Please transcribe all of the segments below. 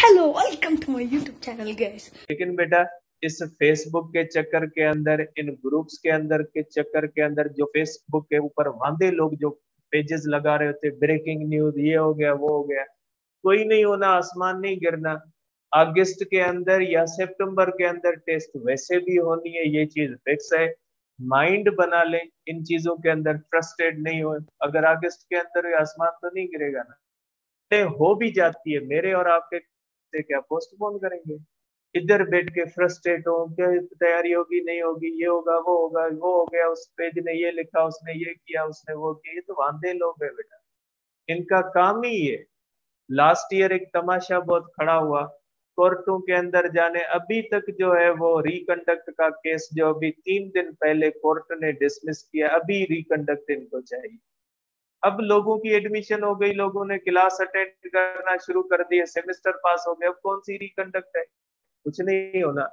Hello welcome to my YouTube channel guys. लेकिन बेटा इस फेसबुक के चक्कर के अंदर, इन ग्रुप्स के अंदर के चक्कर के अंदर, जो फेसबुक के ऊपर वांदे लोग जो पेजेस लगा रहे होते, ब्रेकिंग न्यूज, ये हो गया वो हो गया, कोई नहीं होना, आसमान नहीं गिरना। अगस्त के अंदर या सितंबर के अंदर टेस्ट वैसे भी होनी है, ये चीज फिक्स है। माइंड बना ले, इन चीजों के अंदर फ्रस्ट्रेट नहीं हो। अगर अगस्त के अंदर आसमान तो नहीं गिरेगा ना, हो भी जाती है, मेरे और आपके से क्या पोस्टपोन करेंगे? इधर बैठ के फ्रस्ट्रेट हो, क्या तैयारी होगी नहीं होगी, ये होगा वो होगा, वो हो गया, उस पेज ने ये लिखा, उसने ये किया, उसने वो किया। ये तो वांदे लोग है बेटा, इनका काम ही ये। लास्ट ईयर एक तमाशा बहुत खड़ा हुआ, कोर्टों के अंदर जाने, अभी तक जो है वो रिकंडक्ट का केस जो अभी 3 दिन पहले कोर्ट ने डिसमिस किया, अभी रिकंडक्ट इनको चाहिए। अब लोगों की एडमिशन हो गई, लोगों ने क्लास अटेंड करना शुरू कर दिए, सेमेस्टर पास हो गए, अब कौन सी रिकंडक्ट है? कुछ नहीं होना।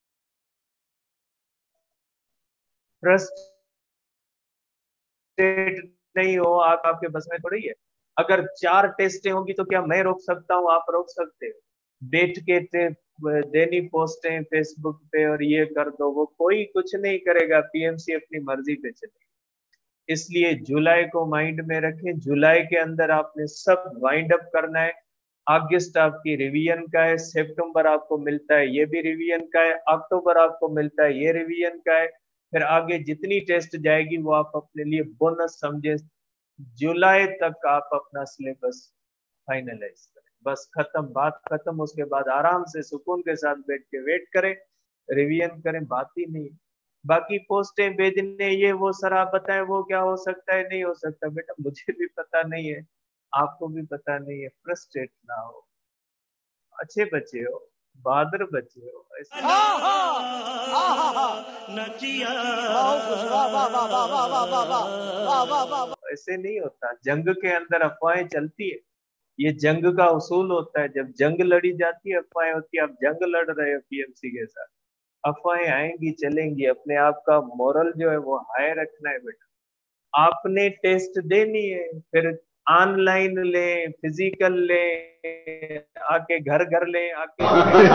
फ्रस्ट्रेट नहीं हो आप, आपके बस में थोड़ी है। अगर 4 टेस्टें होंगी तो क्या मैं रोक सकता हूँ? आप रोक सकते हो? बैठ के देनी पोस्टें फेसबुक पे और ये कर दो, वो कोई कुछ नहीं करेगा। पीएमसी अपनी मर्जी पे चलेगी। इसलिए जुलाई को माइंड में रखें, जुलाई के अंदर आपने सब वाइंड अप करना है। अगस्त आपकी रिवीजन का है, सितंबर आपको मिलता है ये भी रिवीजन का है, अक्टूबर आपको मिलता है ये रिवीजन का है। फिर आगे जितनी टेस्ट जाएगी वो आप अपने लिए बोनस समझे। जुलाई तक आप अपना सिलेबस फाइनलाइज करें, बस खत्म, बात खत्म। उसके बाद आराम से सुकून के साथ बैठ के वेट करें, रिवीजन करें, बात ही नहीं। बाकी पोस्टें भेजने ये वो सर आप बताएं, वो क्या हो सकता है नहीं हो सकता, बेटा मुझे भी पता नहीं है, आपको भी पता नहीं है। फ्रस्ट्रेट ना हो, अच्छे बच्चे हो, बहादुर बच्चे हो, ऐसे नहीं होता। जंग के अंदर अफवाहें चलती है, ये जंग का उसूल होता है। जब जंग लड़ी जाती है अफवाहें होती है। आप जंग लड़ रहे हो पीएमसी के साथ, अफवाहें आएंगी चलेंगी। अपने आप का मोरल जो है वो हाई रखना है बेटा। आपने टेस्ट देनी है, फिर ऑनलाइन ले, फिजिकल ले, आके घर घर ले, आके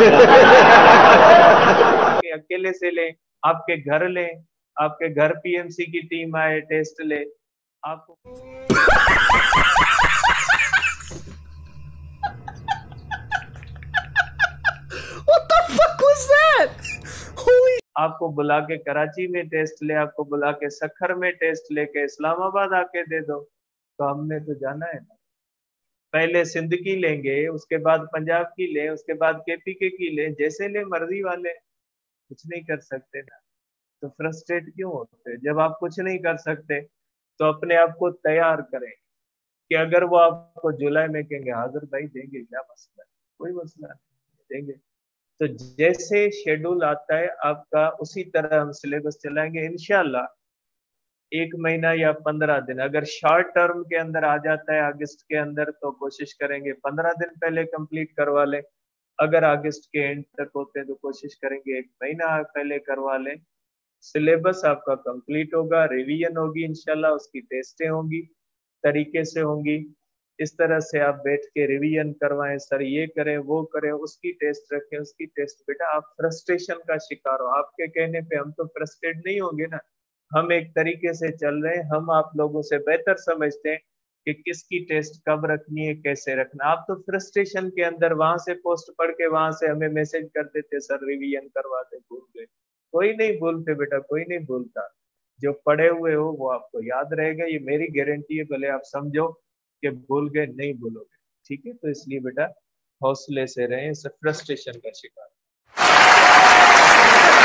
अकेले से ले, आपके घर ले, आपके घर पीएमसी की टीम आए टेस्ट ले आपको। What the fuck was that? Holy आपको बुला के कराची में टेस्ट ले, आपको बुला के सखर में टेस्ट लेके इस्लामाबाद आके दे दो, तो हमने तो जाना है ना। पहले सिंध की लेंगे, उसके बाद पंजाब की ले, उसके बाद केपीके की ले, जैसे ले मर्जी वाले, कुछ नहीं कर सकते ना। तो फ्रस्ट्रेट क्यों होते? जब आप कुछ नहीं कर सकते तो अपने आप को तैयार करें कि अगर वो आपको जुलाई में कहेंगे हाजिर भाई देंगे, क्या मसला है? कोई मसला नहीं, देंगे। तो जैसे शेड्यूल आता है आपका, उसी तरह हम सिलेबस चलाएंगे इंशाल्लाह। 1 महीना या 15 दिन अगर शॉर्ट टर्म के अंदर आ जाता है अगस्त के अंदर, तो कोशिश करेंगे 15 दिन पहले कंप्लीट करवा लें। अगर अगस्त के एंड तक होते हैं तो कोशिश करेंगे 1 महीना पहले करवा लें। सिलेबस आपका कंप्लीट होगा, रिवीजन होगी इंशाल्लाह, उसकी टेस्टें होंगी, तरीके से होंगी। इस तरह से आप बैठ के रिवीजन करवाएं, सर ये करें वो करें, उसकी टेस्ट रखें, उसकी टेस्ट। बेटा आप फ्रस्ट्रेशन का शिकार हो, आपके कहने पे हम तो फ्रस्ट्रेट नहीं होंगे ना। हम एक तरीके से चल रहे हैं, हम आप लोगों से बेहतर समझते हैं कि किसकी टेस्ट कब रखनी है, कैसे रखना। आप तो फ्रस्ट्रेशन के अंदर वहां से पोस्ट पढ़ के वहां से हमें मैसेज कर देते, सर रिवीजन करवाते, भूल गए। कोई नहीं भूलते बेटा, कोई नहीं भूलता। जो पढ़े हुए हो वो आपको याद रहेगा, ये मेरी गारंटी है। भले आप समझो कि भूल गए, नहीं भूलोगे, ठीक है? तो इसलिए बेटा हौसले से रहें, फ्रस्ट्रेशन का शिकार